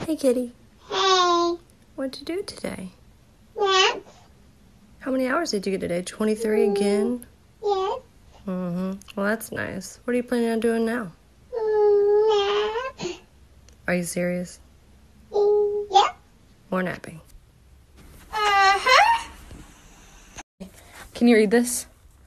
Hey, kitty. Hey. What'd you do today? Nap. How many hours did you get today? 23 again? Yes. Well, that's nice. What are you planning on doing now? Nap. Are you serious? Yep. More napping. Uh-huh. Can you read this?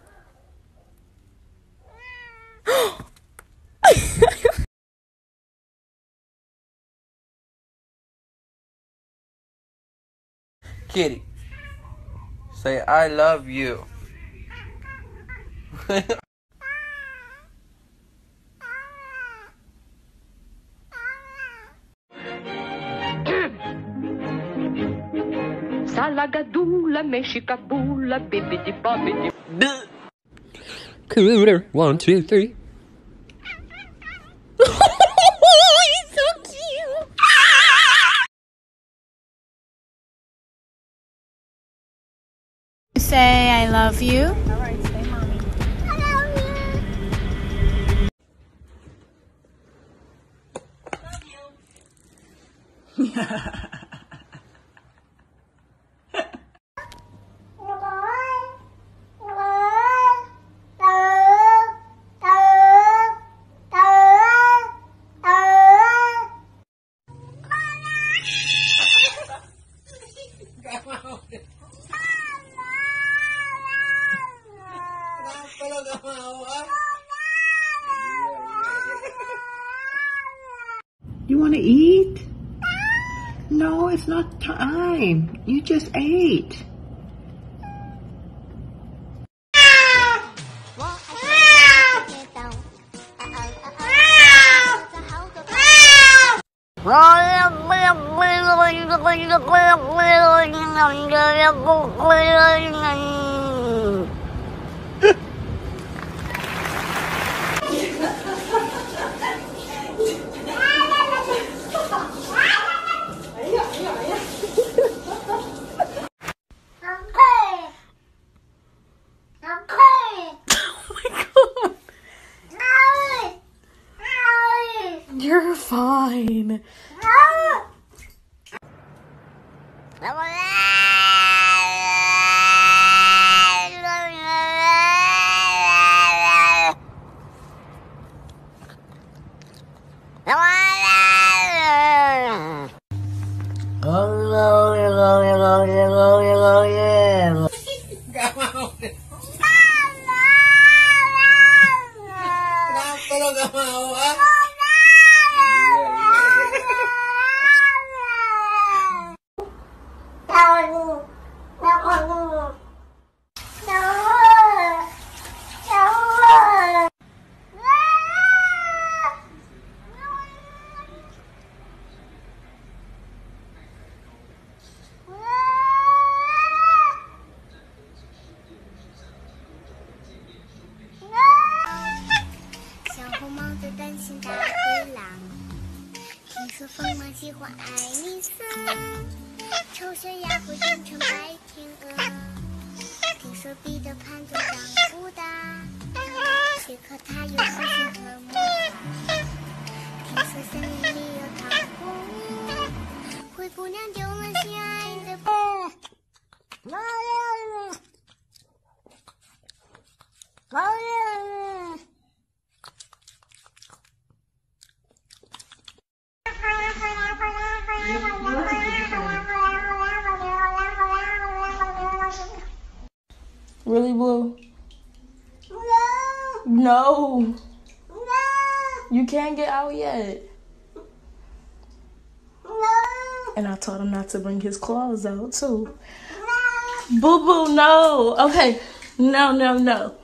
Kitty, say I love you. Salagadoola, meshikaboola, bibbidi bobbidi. Cooter, 1, 2, 3. He's so cute. Say I love you. I love you. You want to eat? No, it's not time. You just ate. You're fine. Really, Blue? No. You can't get out yet. And I told him not to bring his claws out, too. Boo-boo, no. Okay. No.